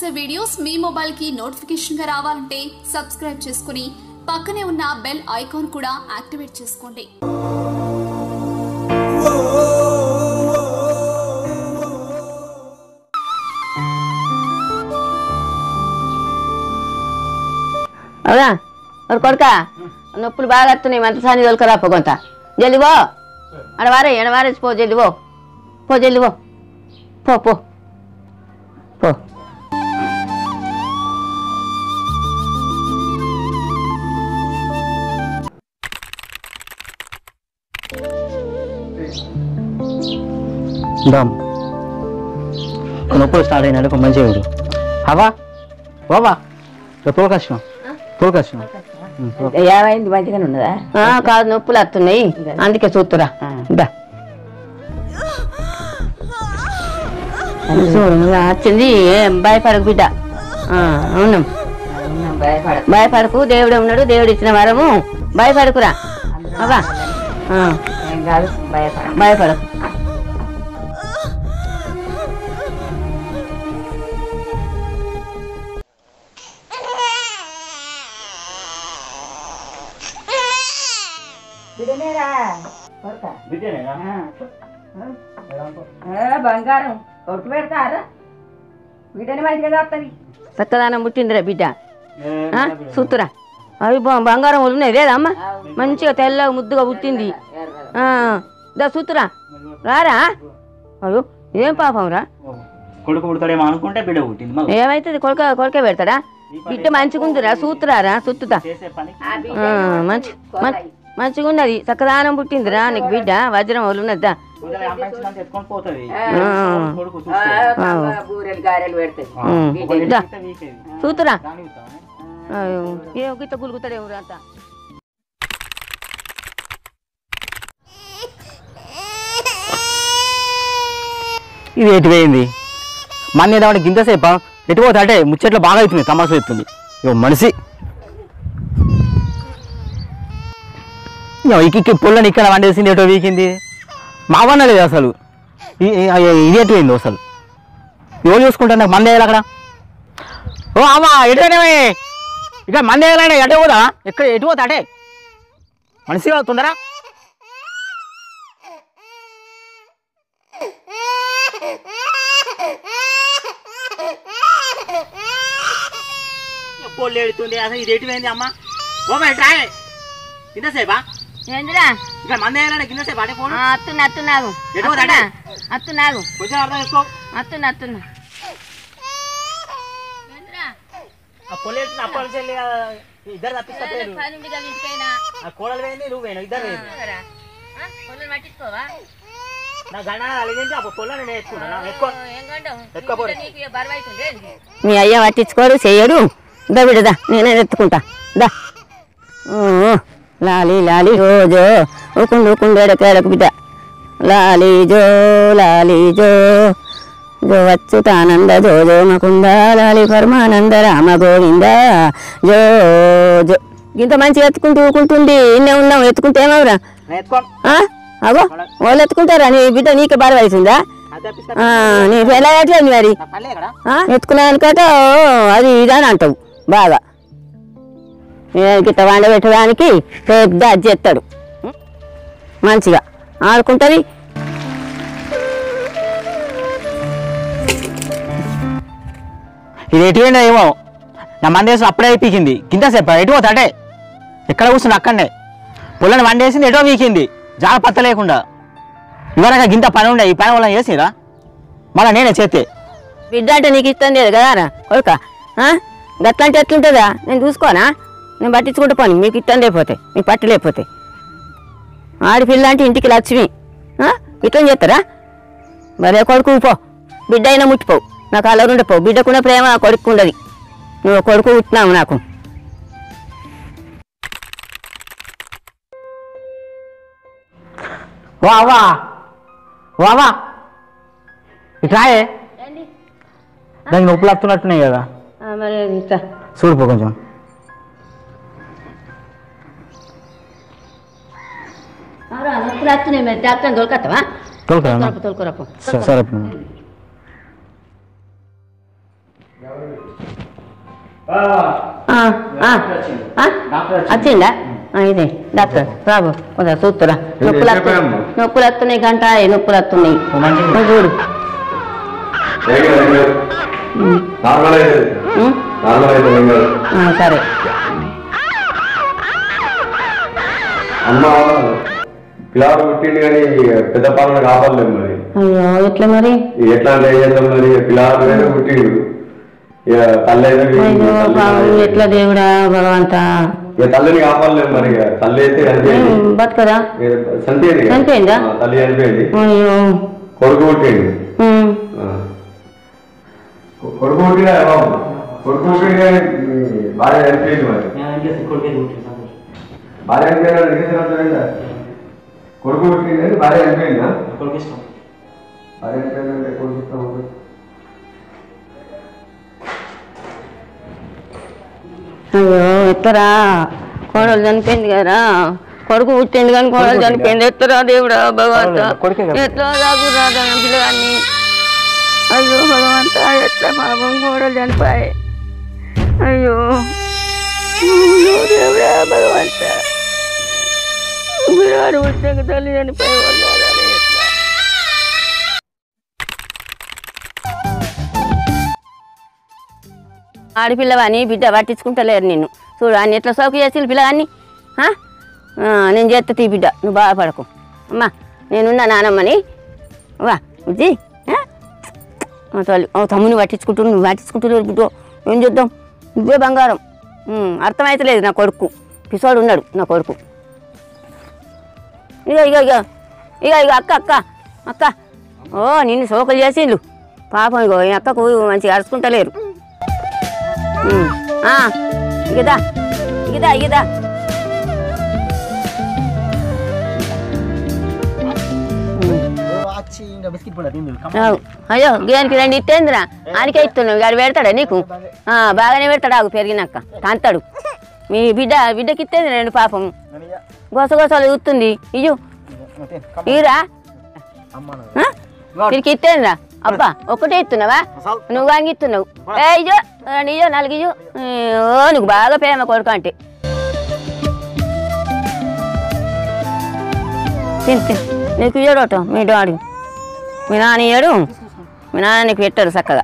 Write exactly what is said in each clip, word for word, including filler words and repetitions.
చేసే వీడియోస్ మీ మొబైల్ కి నోటిఫికేషన్ గా రావాలంటే సబ్స్క్రైబ్ చేసుకుని పక్కనే ఉన్న బెల్ ఐకాన్ కూడా యాక్టివేట్ చేసుకోండి. అవునా మరి కొడుక నొప్పులు బాగా వస్తున్నాయి, మంత్రసాని తోలుకరా పో కొంత జల్దివో అడవారే ఎడవారేసి పో జల్దివో పో జల్దివో పో పో పో నొప్పులు స్టార్ట్ అయినాడు మంచిగా వీడు అవా బాబా తోలుకొచ్చినాం తోలుకొచ్చినాం ఏమైంది మంచిగానే ఉన్నదా? కాదు నొప్పులు వస్తున్నాయి అందుకే చూస్తురా. వచ్చింది భయపడకు బిడ్డ. అవును భయపడకు, దేవుడే ఉన్నాడు, దేవుడు ఇచ్చిన వరము, భయపడకురా అబ్బా భయపడకు. బంగారం కొడుకు పెడతారా బిడ్డని మంచిగా వస్తుంది. చక్కదానం పుట్టిందిరా బిడ్డ సూతురా. అవి బంగారం ఉన్నాయి లేదమ్మా, మంచిగా తెల్లగా ముద్దుగా పుట్టింది. దా సూతురా రారా. అయ్యో ఏం పాపం రా, కొడుకు పుడతాడేమో అనుకుంటే బిడ్డ పుట్టింది. ఏమైతుంది కొడుక కొడుకే పెడతాడా? బిడ్డ మంచిగుందిరా సూతురారా సుత్తుతా. మంచి మంచిగా ఉన్నది, చక్కదానం పుట్టిందిరా నీకు బిడ్డ, వజ్రం వాళ్ళు ఉన్నదా చూతురా. ఏ గిట్ట గులుగుతాడేమో అంత. ఇది ఎటు పోయింది మన ఏదైనా గింతసేపా ఎటు పోతా అంటే ముచ్చట్లు బాగా అవుతుంది, తమాషా అవుతుంది. మనిషి ఇకి పొల్లని ఇక్కడ వండేసింది ఎటో వీకింది, మా వన్న లేదు అసలు. ఇది ఎటు పోయింది అసలు, ఎవరు చూసుకుంటా నాకు మంది వేయాలి అక్కడ. ఓ అమ్మా ఎటునే ఇక్కడ మంది వేయాలంటే ఎటే పోదా, ఎక్కడ ఎటు పోతా అంటే మనిషి అవుతుందరా. పొల్లు ఎడుతుంది అసలు, ఇది ఎటు పోయింది అమ్మా. ఓ ట్రాయ్ కిందసేపా ఏందిరా ఇక్కడ మంది వేయాలంటే కిందసేపా అంటే ఫోన్ అత్తున్నా అత్తున్నాగు అత్తున్నాగు కొంచెం అర్థం చేసుకో. అత్తున్నా అత్తున్నా ఇద్దరు తప్పిస్తా కోడలు పోయింది, నువ్వు పోయినా ఇద్దరు పట్టించుకోవా నా గండ అలిగించి అప్పుడు పొలం నేను ఎత్తుకుంటా. మీ అయ్య పట్టించుకోరు చెయ్యడు. దా బిడ్డదా నేనే ఎత్తుకుంటా దా. లాలి లాలి రోజో ఊకుండు ఊకుండు ఎడకేడకు బిడ్డ. లాలి జో లాలి జో జో వచ్చుతానంద జో జో మకుంద లాలి పరమానంద రామ గోవింద జో జో. ఇంత మంచిగా ఎత్తుకుంటూ ఊకుంటుంది, ఇన్నే ఉన్నాం ఎత్తుకుంటే ఏమవురా? అగో వాళ్ళు ఎత్తుకుంటారా? నీ బిడ్డ నీకే బాగా అవుతుందా? నీ ఎలా ఎట్లేదు మరి ఎత్తుకునేదానికట అది ఇదని అంటావు బాగా. గిట్ట వండ పెట్టడానికి పెద్ద అజ్జి ఎత్తాడు, మంచిగా ఆడుకుంటుంది. ఇది ఎటువైనా ఏమో నా మందేసి అప్పుడే పీకింది కిందసేపు ఎటు పోతా అంటే ఎక్కడ కూర్చుంది అక్కడనే పొలని వండేసింది ఎటో పీకింది జాగ పత్త లేకుండా. ఇవరగా గింత పని ఉండే, ఈ పని వాళ్ళని చేసిరా మళ్ళీ నేనే చేస్తే. బిడ్డ అంటే నీకు ఇష్టం లేదు కదారా కొడుక, గట్లంటే ఎట్లుంటుందా? నేను చూసుకోనా? నేను పట్టించుకుంటూ పోని, మీకు ఇష్టం లేకపోతే మీకు పట్టి లేకపోతే. ఆడపిల్ల అంటే ఇంటికి లక్ష్మి, ఇట్లా చేస్తారా? మరే కొడుకు పో, బిడ్డ అయినా ముట్టిపోవు, నాకు అలా ఉండిపోవు. బిడ్డకున్న ప్రేమ కొడుకు ఉండదు, నువ్వు కొడుకు పుట్టినావు నాకు. వావా వావా ఇట్లాయే దానికి నొప్పులు వస్తున్నట్టున్నాయి కదా, మరి చూడిపో కొంచెం. నొప్పులు వస్తున్నాయి మరి డాక్టర్ దొరకత్తవా? తోలుకురా తోలుకురా సరే. వచ్చిందా ఇదే డాక్టర్ బాబు కొంచెం చూస్తురా నొప్పులు నొప్పులు వస్తున్నాయి గంట నొప్పులు వస్తున్నాయి చూడు సరే అమ్మ పిల్లలు పుట్టింది కానీ పెద్ద పాలన కాపాడలేదు మరి. అయ్యో ఎట్లా మరి ఎట్లా అంటే ఏం చేద్దాం మరి పిల్లలు పుట్టిండు ఇక తల్లి అయితే ఎట్లా దేవుడా భగవంత ఇక తల్లిని కాపాడలేదు మరి. ఇక తల్లి అయితే చనిపోయింది బతుకదా చనిపోయింది చనిపోయిందా తల్లి చనిపోయింది అయ్యో కొడుకు పుట్టిండు కొడుకు పుట్టిన కొడుకు పుట్టింది కానీ భార్య చనిపోయింది మరి. భార్య చనిపోయినా కొడుకు పుట్టింది భార్య చనిపోయిందా కొడుకు ఇష్టం భార్య చనిపోయిందంటే కొడుకు ఇష్టం అయ్యో ఎత్తరా కోడలు చనిపోయింది కదా కొడుకు పుట్టింది కానీ కోడలు చనిపోయింది ఎత్తరా దేవుడా భగవంత ఎట్లా రాదు రాదా పిల్లగాన్ని అయ్యో భగవంత ఎట్లా పాపం కోడలు చనిపోయాయి అయ్యో దేవుడా భగవంత పిల్లవాడు పుట్టాక తల్లి చనిపోయే వాళ్ళు ఆడపిల్లవాని బిడ్డ పట్టించుకుంటలేరు నిన్ను చూడు ఆయన ఎట్లా సౌకు చేసి పిల్లగాన్ని నేను చేస్తా తీ బిడ్డ నువ్వు బాధపడకు అమ్మా నేనున్నా నానమ్మని వా బుజ్జి తల్లి తమ్ముని పట్టించుకుంటూ నువ్వు పట్టించుకుంటలేరు బిడ్డ ఏం చేద్దాం నువ్వే బంగారం అర్థమవుతలేదు నా కొడుకు పిసోడు ఉన్నాడు నా కొడుకు ఇక ఇక ఇక ఇక ఇక అక్క అక్క అక్క ఓ నిన్ను సోకలు చేసిండు పాపం ఇగో ఈ అక్కకు మంచిగా అరుచుకుంటలేరు ఇగదా ఇగదా ఇగదా అయ్యో గేనికి రెండు ఇస్తేందిరా ఆనికే ఇస్తున్నావు గాడు పెడతాడా నీకు బాగానే పెడతాడు ఆగు పెరిగినాక తంతాడు మీ బిడ్డ బిడ్డకి ఇస్తేంది రెండు పాపం గోస గోసలు చూస్తుంది ఇయ్యు ఇరా తిరిగి ఇస్తేందిరా అబ్బా ఒక్కటే ఇస్తున్నావా నువ్వు వాంగి ఇస్తున్నావు ఏ ఇయ్యో నీయో నాలుగు ఇయ్యో ఓ నువ్వు బాగా ప్రేమ కొడుకు అంటే తిని తిని నీకు ఇయ్యడట మీ డాడీ మీ నాన్న ఇయ్యడు మీ నాన్న నీకు పెట్టాడు చక్కగా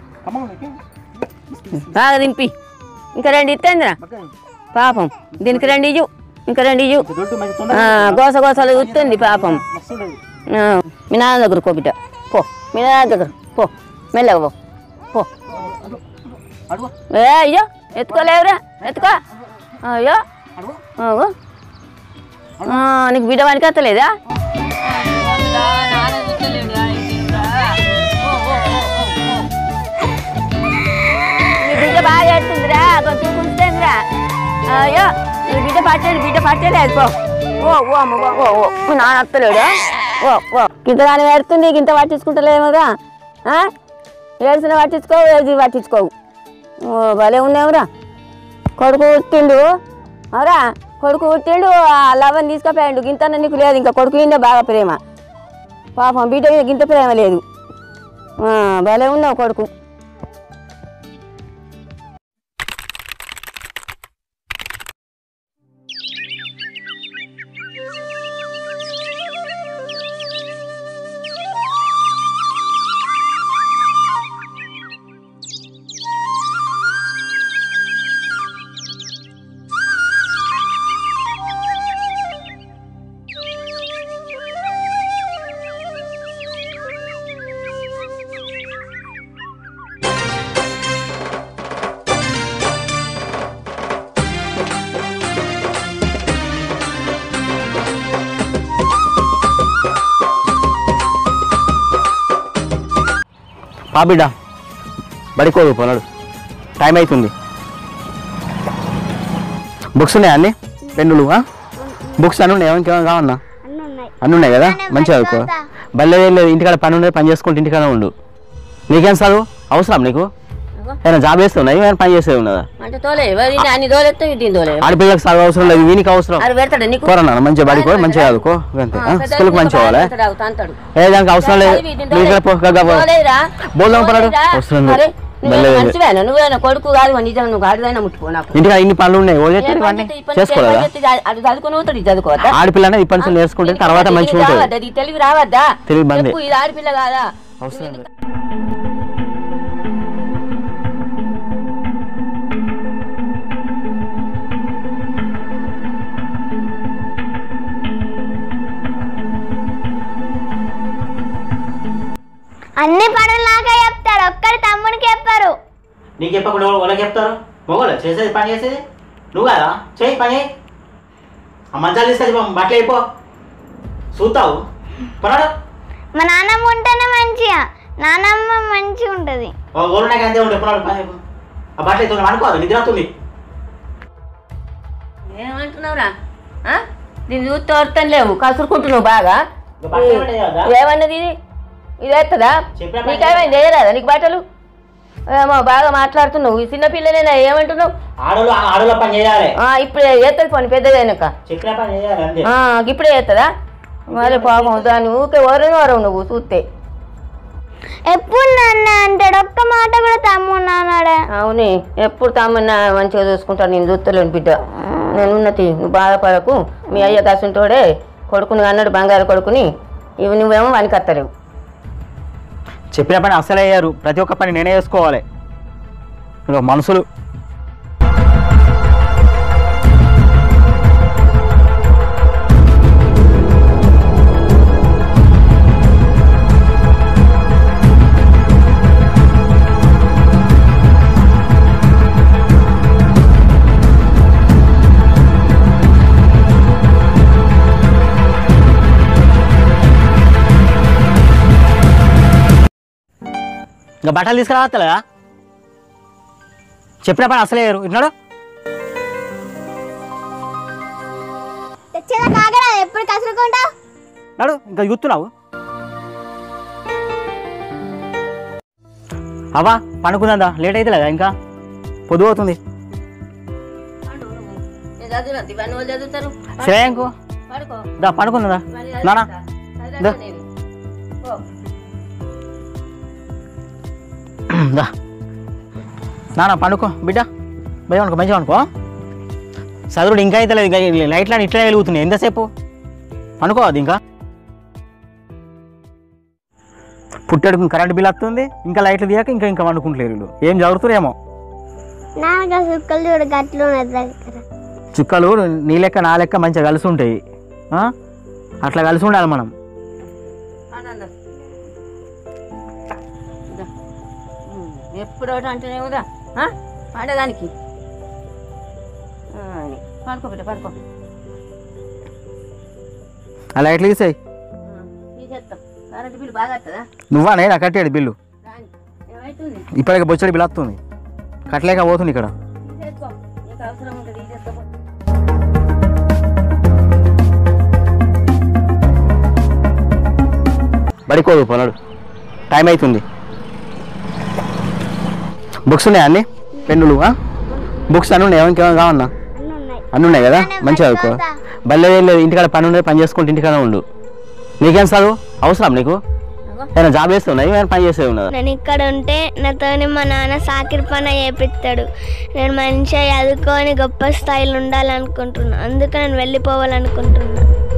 బాగా దింపి ఇంకా రెండు ఇస్తేందిరా పాపం దీనికి రెండు ఇయ్యు ఇంకా రెండు ఇయ్యు గోస గోసలు చూస్తుంది పాపం మీ నాన్న దగ్గర కో బిడ్డ పో మీ నాన్న దగ్గర పో మెల్లగా పో పో ఏ అయ్యో ఎత్తుకోలేవురా ఎత్తుకో అయ్యో నీకు బిడ్డ వానికి వస్తలేదా నీ బిడ్డ బాగా ఎడుతుందిరా కొంచెం కూర్చుందిరా అయ్యో నీ బిడ్డ పట్టేది బిడ్డ పట్టేలేదు పో ఓ ఓ అమ్మ ఓ ఓ నాన్న వస్తలేడు ఓ ఓ గింత దాన్ని పెడుతుంది గింత పట్టించుకుంటలేమురా ఏడ్చిన పట్టించుకోవు ఏది పట్టించుకోవు ఓ భలే ఉన్నావురా కొడుకు పుట్టిండు అవరా కొడుకు పుట్టిండు లవన్ తీసుకుపోయాడు గింత నీకు లేదు ఇంకా కొడుకు ఇందే బాగా ప్రేమ పాపం బిడ్డ మీద గింత ప్రేమ లేదు భలే ఉన్నావు కొడుకు పా బిడ్డ బడికోదు పోనాడు టైం అవుతుంది బుక్స్ ఉన్నాయా అన్ని పెన్నులు బుక్స్ అన్నీ ఉన్నాయి ఇంకేమైనా కావన్నా అన్నీ ఉన్నాయి కదా మంచిగా చదువుకో బల్లే లేదు ఇంటికాడ పని ఉండదు పని చేసుకుంటే ఇంటికాడ ఉండు నీకేం చదువు అవసరం నీకు ఏమైనా జాబ్ చేస్తున్నాయి ఏమైనా పని చేసేది ఉన్నదా ఆడపిల్లలకు చదువు అవసరం లేదు వీనికి అవసరం కోరన్నా మంచిగా బడికో మంచిగా చదువుకో అంతే స్కూల్కి మంచిగా పోవాలి ఏ దానికి అవసరం లేదు బోల్దాం పడాడు అవసరం లేదు మంచివేనా నువ్వేనా కొడుకు కాదు నిజం నువ్వు ఆడిదైనా ముట్టుకో నాకు ఇంటికి ఇన్ని పనులు ఉన్నాయి చేసుకోదా అది చదువుకుని పోతాడు ఇది చదువుకోవద్దా ఆడపిల్ల అనేది ఇప్పటి నుంచి నేర్చుకుంటే తర్వాత మంచిగా ఉంటుంది తెలివి రావద్దా తెలివి బందే ఇది ఆడపిల్ల కాదా అవసరం లేదు అన్ని పనులు నాకే చెప్తారు ఒక్కరి తమ్మునికి చెప్పారు నీకు చెప్పకుండా వాళ్ళకి చెప్తారు మొగలు చేసేది పని చేసేది నువ్వు కదా చేయి పని ఆ మంచాలు తీసుకొచ్చి బట్టలు అయిపో చూస్తావు పరాడు మా నాన్నమ్మ ఉంటేనే మంచిగా నానమ్మ మంచిగా ఉంటుంది ఓరు నాకు అంతే ఉండే పరాడు పని ఆ బట్టలు అయితే అనుకోవాలి నిద్ర వస్తుంది ఏమంటున్నావురా దీన్ని చూస్తే అర్థం లేవు కసురుకుంటున్నావు బాగా ఏమన్నది ఇది ఎత్తదా నీకేమైంది చేయరాదా నీకు బట్టలు ఏమో బాగా మాట్లాడుతున్నావు ఈ చిన్నపిల్లనేనా ఏమంటున్నావు ఆడలు ఆడలో పని చేయాలి ఇప్పుడే ఎత్తది పని పెద్దదైనాక చెప్పిన పని చేయాలి అంతే ఇప్పుడే ఎత్తదా మరి పాపం దాన్ని ఊకే వరం వరం నువ్వు చూస్తే ఎప్పుడు నాన్న అంటాడు ఒక్క మాట కూడా తమ్ముడు నాన్నాడే అవునే ఎప్పుడు తమ్మన్నా మంచిగా చూసుకుంటాను నేను చూస్తలేను బిడ్డ నేను ఉన్నతి నువ్వు బాధపడకు మీ అయ్య కాసుంటోడే కొడుకుని అన్నాడు బంగారు కొడుకుని ఇవి నువ్వేమో వనికత్తలేవు చెప్పిన పని అసలే అయ్యారు ప్రతి ఒక్క పని నేనే చేసుకోవాలి మనుషులు ఇంకా బట్టలు తీసుకురావత్తలేదా చెప్పిన పని అసలే ఇన్నాడు ఎప్పుడు కసురుకుంటావు నాడు ఇంకా చూస్తున్నావు అవా పండుకుందా లేట్ అయితే లేదా ఇంకా పొద్దు అవుతుంది శ్రేయంకు దా పండుకుందా నానా దా నానా పండుకో బిడ్డ భయ అనుకో మంచిగా అనుకో చదువుడు ఇంకా అయితే లేదు ఇంకా లైట్లు అని ఇట్లా వెలుగుతున్నాయి ఎంతసేపు అనుకోవద్దు ఇంకా పుట్టడుకు కరెంట్ బిల్ వస్తుంది ఇంకా లైట్లు తీయక ఇంకా ఇంకా వండుకుంటలేరు వీళ్ళు ఏం చదువుతారేమో చుక్కలు చూడు గట్లు చుక్కలు నీ లెక్క నా లెక్క మంచిగా కలిసి ఉంటాయి అట్లా కలిసి ఉండాలి మనం ఎప్పుడు ఒకటి అంటేనే కదా పండదానికి పడుకో బిడ్డ పడుకో ఆ లైట్లు తీసాయి తీసేస్తాం కరెంట్ బిల్లు బాగా వస్తుందా నువ్వా నేను కట్టేది బిల్లు ఏమవుతుంది ఇప్పటికే బొచ్చడి బిల్ వస్తుంది కట్టలేక పోతుంది ఇక్కడ తీసేసుకో నీకు అవసరం ఉంటుంది తీసేసుకో బడికోదు పోనాడు టైం అవుతుంది బుక్స్ ఉన్నాయా అన్ని పెన్నులు బుక్స్ అన్నీ ఉన్నాయి ఇంకేమైనా కావన్నా అన్నీ ఉన్నాయి కదా మంచిగా చదువుకో బల్లే లేదు ఇంటికాడ పని ఉండదు పని చేసుకుంటే ఇంటికాడ ఉండు నీకేం చదువు అవసరం నీకు ఏమైనా జాబ్ చేస్తే ఉన్నాయి ఏమైనా పని చేస్తే ఉన్నదా నేను ఇక్కడ ఉంటే నాతో మా నాన్న సాకిరి పని చేపిస్తాడు నేను మంచిగా చదువుకొని గొప్ప స్థాయిలో ఉండాలనుకుంటున్నా అందుకే నేను వెళ్ళిపోవాలనుకుంటున్నా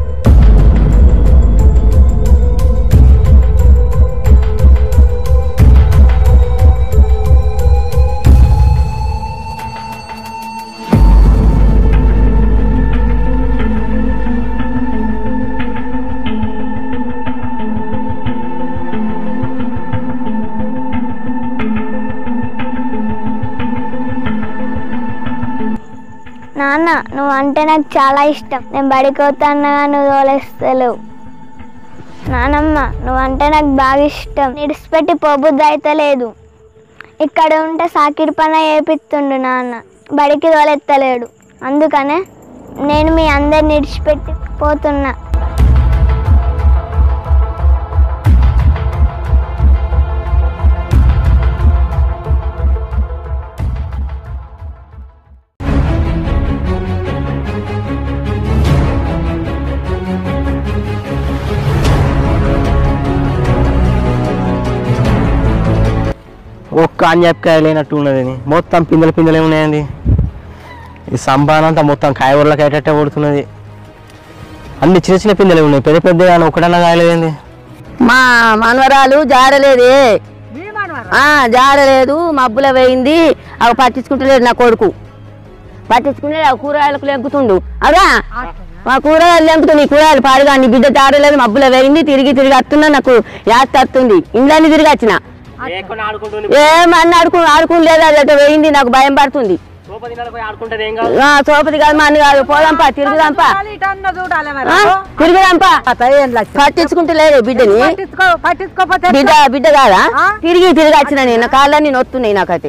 నాన్న నువ్వు అంటే నాకు చాలా ఇష్టం నేను బడికోతానగా నువ్వు తోలేస్తలేవు నానమ్మ నువ్వు అంటే నాకు బాగా ఇష్టం నిడిచిపెట్టి పోబుద్ది అయితే లేదు ఇక్కడ ఉంటే సాకిరి పని చేపిస్తుండు నాన్న బడికి తోలెత్తలేడు అందుకనే నేను మీ అందరిని నిడిచిపెట్టి పోతున్నా ఒక్క అంజపకాయ లేనట్టు ఉన్నది మొత్తం పిందెలు పిందెలే ఉన్నాయండి ఈ సంబాన్ అంతా మొత్తం కాయ ఊర్లకి అయ్యేటట్టే పడుతున్నది అన్ని చిన్న చిన్న పిందెలే ఉన్నాయి పెద్ద పెద్ద కానీ ఒకటన్నా కాయలేదండి మా మనవరాలు జాడలేదే జాడలేదు మబ్బుల వేయింది అవి పట్టించుకుంటలేదు నా కొడుకు పట్టించుకుంటే అవి కూరగాయలకు లెంకుతుండు అవా మా కూరగాయలు లెంకుతుంది కూరగాయలు పాడుగా నీ బిడ్డ జాడలేదు మబ్బుల వేయింది తిరిగి తిరిగి వస్తున్నా నాకు యాస్త వస్తుంది ఇండ్లన్నీ తిరిగి వచ్చిన ఏమన్నా ఆడుకు ఆడుకుని లేదా అదైతే వేయింది నాకు భయం పడుతుంది సోపతి కాదు మా అన్ని కాదు పోదాంపా తిరుగుదాంపా తిరుగుదాంపా పట్టించుకుంటే లేదు బిడ్డని బిడ్డ బిడ్డ కాదా తిరిగి తిరిగి వచ్చిన నేను కాళ్ళని నొత్తున్నాయి నాకైతే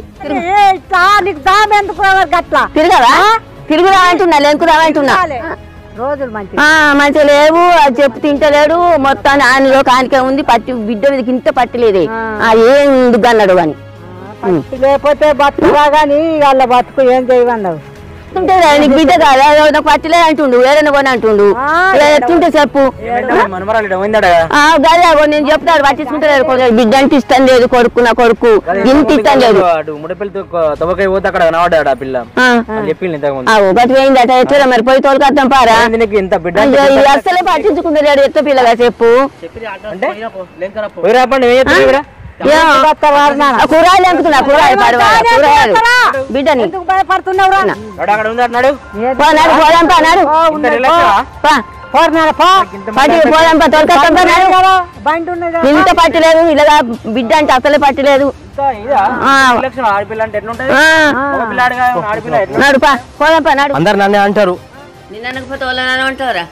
తిరగదా తిరుగుదా అంటున్నా లెంకుదామంటున్నా మంచిగా లేవు అది చెప్పు తింటలేడు మొత్తాన్ని ఆయనలో కానికే ఉంది పట్టి బిడ్డ మీద ఇంత పట్టలేదే ఏం ఎందుకు అన్నాడు అని లేకపోతే బతుకురా గానీ వాళ్ళ బతుకు ఏం చేయమన్నావు నీకు బిడ్డ కాదా నాకు పట్టలేదు అంటుండు ఏదైనా కొని అంటుండు ఎత్తుంటే చెప్పు గదే నేను చెప్తాడు పట్టించుకుంటలేదు బిడ్డ అంటే ఇష్టం లేదు కొడుకు నా కొడుకు ఇంత ఇష్టం లేదు గట్టి పోయింది అట ఎట్లా మరి పోయి తోలుకొద్దాం పారా అసలే పట్టించుకుంటలేడు ఎత్త పిల్లగా చెప్పు కూరగాయలు ఎంకుతున్నా కూరగాయలు కూరగాయలు బిడ్డని పోదాంపా నాడు పోదాంపా తోలుకొద్దాంపా ఇంత పట్టలేదు ఇలాగా బిడ్డ అంటే అసలే పట్టలేదు నాడుపా పోదాంపా నాడు అందరు నన్నే అంటారు నిన్న అనకపోతే వాళ్ళని అంటారా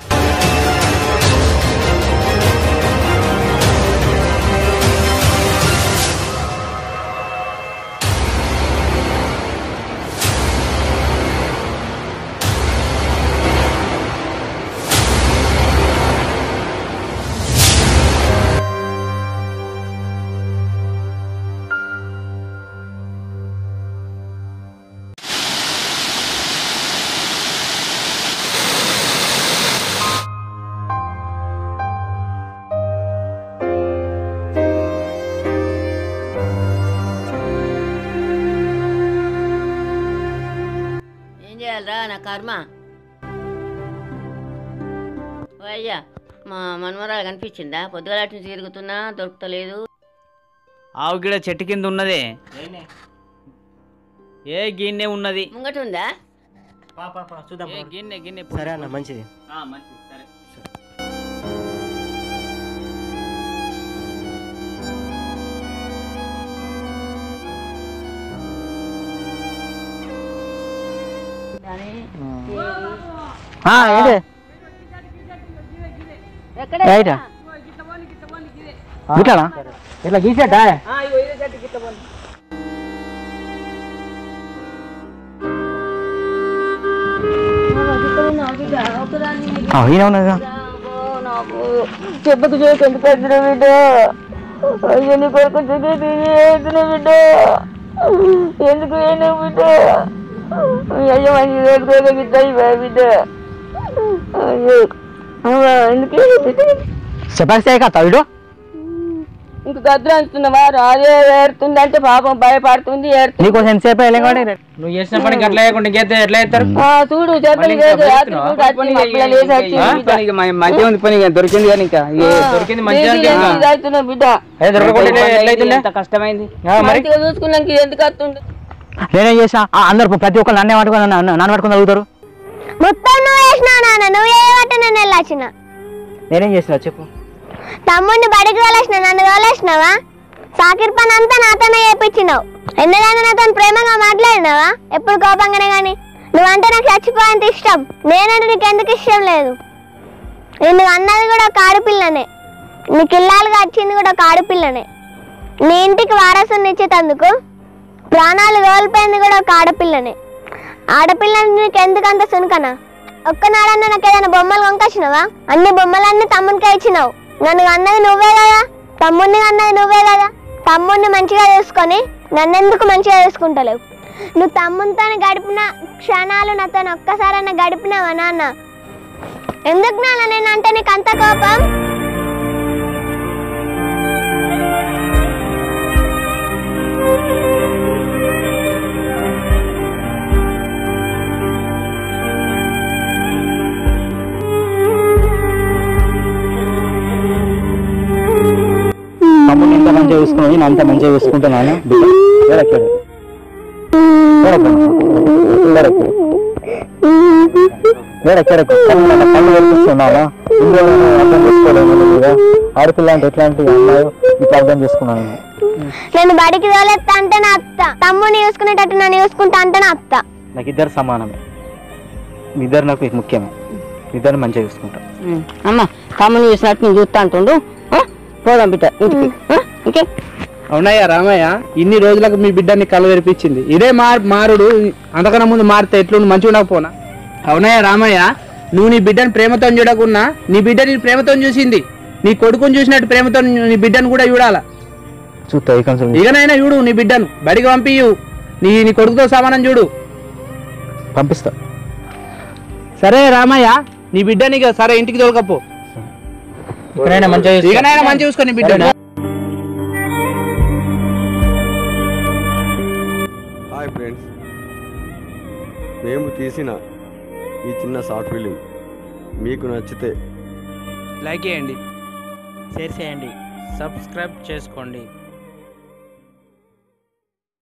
నా కర్మ అయ్యా మా మనమరాలు కనిపించిందా పొద్దుగాల తిరుగుతున్నా దొరుకుతలేదు ఆవు గిడ చెట్టు కింద ఉన్నదే ఏ గిన్నె ఉన్నది ముంగట ఉందా గిన్నె గిన్నె సరే అన్న మంచిది సరే ఇట్లానా ఇట్లా గీసేట ఈయన ఉన్నదా చెప్పకు చేయకు ఎందుకు వద్దురా బిడ్డ అయ్యో నీ కొరకు వద్దురా బిడ్డ ఎందుకు అయినా బిడ్డ అయ్యో మంచి వేడుకోగా బిడ్డ బిడ్డ అయ్యో ఎందుకు చెప్పాక కదా వీడు ఇంక గద్ర అంటున్నావా అదే ఏడుతుంది అంటే పాపం భయపడుతుంది నీకోసం ఎంతసేపు నువ్వు చేసిన పనికి అట్లా లేకుండా ఇంకైతే ఎట్లా చేస్తారు చూడు చెప్పలు మంచిగా ఉంది పని దొరికింది కానీ ఇంకా దొరికింది మంచిగా బిడ్డ కష్టమైంది మంచిగా చూసుకున్నాక ఎందుకు వస్తుండే నేనేం చేసా అందరు ప్రతి ఒక్కరు నన్నే పట్టుకుని నన్ను పట్టుకుని అడుగుతారు మొత్తం నువ్వు వేసినావు నాన్న నువ్వు ఏమంటే నన్ను వెళ్ళొచ్చిన నేనేం చేసినా చెప్పు తమ్ముడిని బడికి వెళ్ళొచ్చిన నన్ను వెళ్ళొచ్చినావా సాకిర్ పని అంతా నాతోనే చేయించినావు ఎందుకన్నా నాతో ప్రేమగా మాట్లాడినావా ఎప్పుడు కోపంగానే కానీ నువ్వంటే నాకు చచ్చిపోయేంత ఇష్టం నేనంటే నీకు ఎందుకు ఇష్టం లేదు నేను అన్నది కూడా ఒక ఆడపిల్లనే నీకు ఇల్లాలుగా వచ్చింది కూడా ఒక ఆడపిల్లనే నీ ఇంటికి వారసుని ఇచ్చేటందుకు ప్రాణాలు కోల్పోయింది కూడా ఒక ఆడపిల్లనే ఆడపిల్లని నీకు ఎందుకంత సునకనా ఒక్కనాడన్నా నాకు ఏదైనా బొమ్మలు కొనుకొచ్చినావా అన్ని బొమ్మలన్నీ తమ్మునికే ఇచ్చినావు నన్ను అన్నది నువ్వే కదా తమ్ముడిని అన్నది నువ్వే కదా తమ్ముడిని మంచిగా చూసుకొని నన్నెందుకు మంచిగా చూసుకుంటలేవు నువ్వు తమ్మునితో గడిపిన క్షణాలు నాతో ఒక్కసారన్నా గడిపినావా నాన్న ఎందుకు నాన్న నేను అంటే నీకు అంత కోపం Thank you. మంచిగా చూసుకున్నాను నేను అంత మంచిగా చూసుకుంటున్నాను కళ్ళు కనిపిస్తున్నాను అర్థం చేసుకోలేదు ఆడపిల్ల అంటే ఎట్లాంటి అమ్మాయి ఇప్పుడు అర్థం చేసుకున్నాను నేను బడికి తోలేస్తా అంటే నా అత్త, తమ్ముని చూసుకునేటట్టు నన్ను చూసుకుంటా అంటే నా అత్త. నాకు ఇద్దరు సమానమే, మీ ఇద్దరు నాకు ముఖ్యమే, ఇద్దరు మంచిగా చూసుకుంటా. అమ్మ తమ్ముని చూసినట్టు నేను చూస్తా అంటుండు. పోదాం బిడ్డ ఇంటికి. ఇంకే అవునయ్యా రామయ్య, ఇన్ని రోజులకు మీ బిడ్డని కళ్ళు తెరిపించింది. ఇదే మార్ మారుడు అంతకన్నా ముందు మారితే ఎట్లు మంచిగా ఉండకపోనా? అవునయ్యా రామయ్య, నువ్వు నీ బిడ్డని ప్రేమతో చూడకున్నా నీ బిడ్డ నీ ప్రేమతో చూసింది. నీ కొడుకుని చూసినట్టు ప్రేమతో నీ బిడ్డను కూడా చూడాలా. చూస్తా ఇకనైనా చూడు, నీ బిడ్డను బడికి పంపియు, నీ నీ కొడుకుతో సమానం చూడు. పంపిస్తా. సరే రామయ్య, నీ బిడ్డని ఇక సరే ఇంటికి తోలకపో. ఇకనైనా మంచిగా చూసుకో నీ బిడ్డను. హాయ్ ఫ్రెండ్స్, మేము తీసిన ఈ చిన్న షార్ట్ ఫిలిం మీకు నచ్చితే లైక్ చేయండి, షేర్ చేయండి, సబ్స్క్రైబ్ చేసుకోండి.